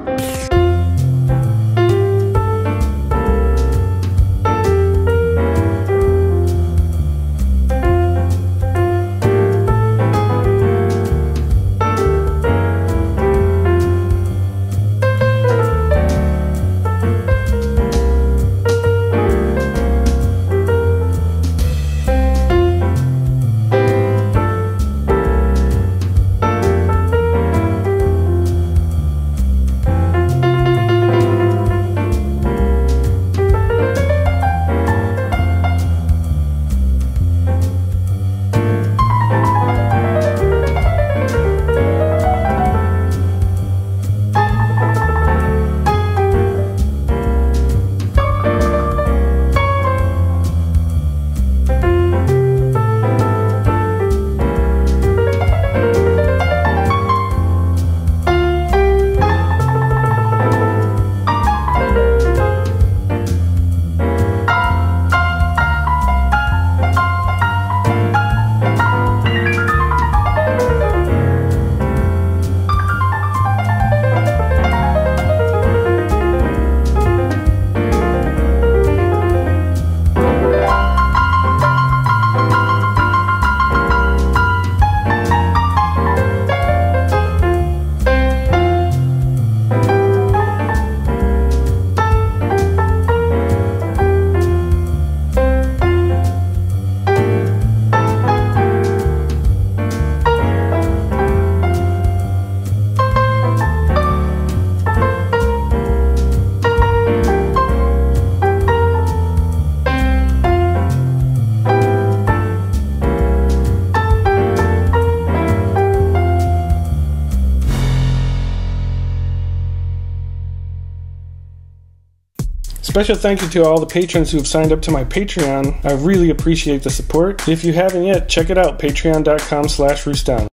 Special thank you to all the patrons who have signed up to my Patreon. I really appreciate the support. If you haven't yet, check it out, patreon.com/Roustan.